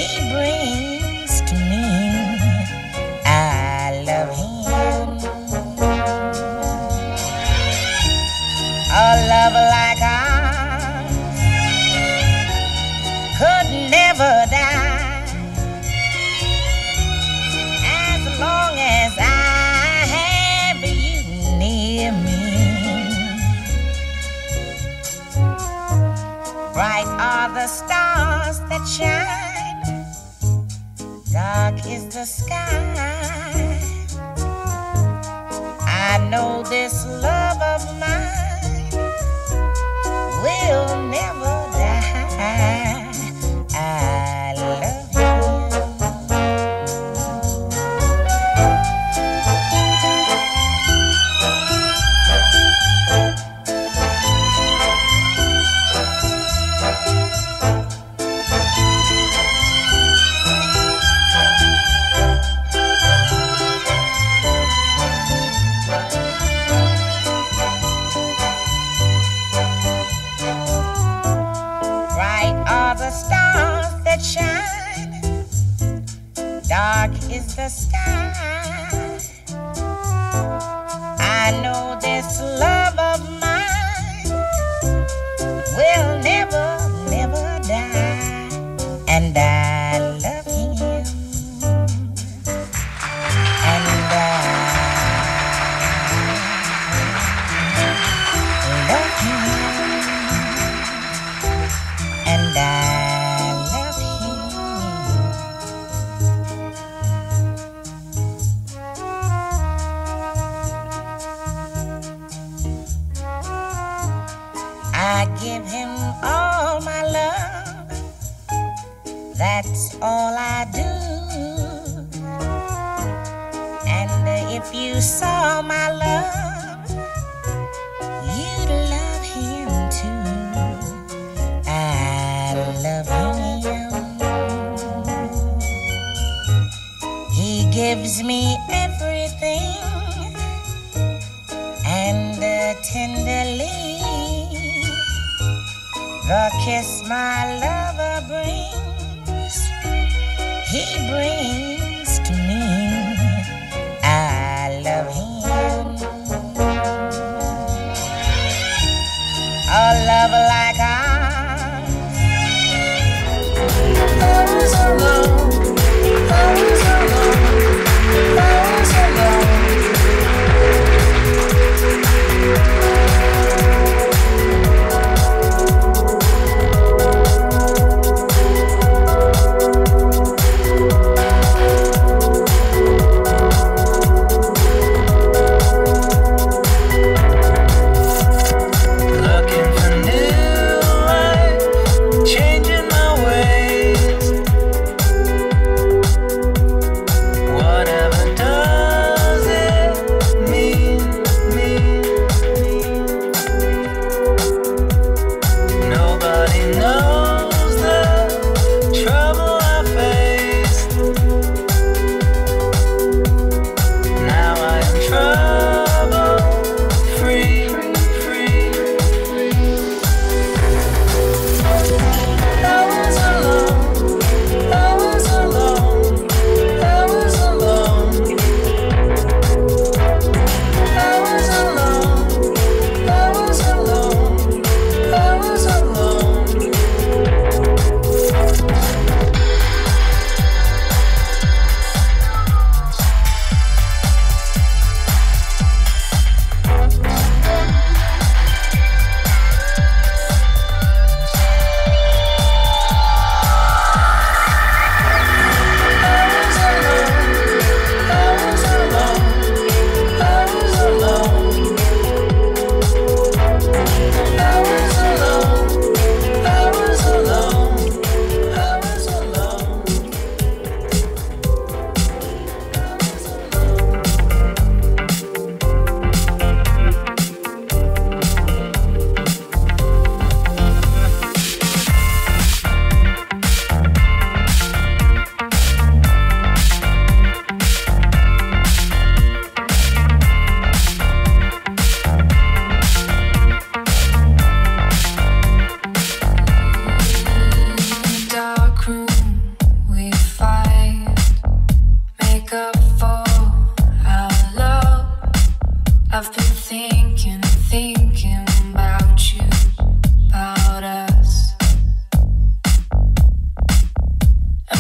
he brings to me. I love him. A love like ours could never die as long as I have you near me. Bright are the stars that shine, dark is the sky. I know this love of mine will never die. I love him. Bright are the stars that shine, dark is the sky. I know this love of mine will never, never die. And I love him. And I love him. And I love him. I give him all my love, that's all I do. And if you saw my love, you'd love him too. I love him. He gives me everything, and tenderly the kiss my lover brings, he brings to me. I love him. A love like ours goes along, goes along, goes along.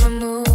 remove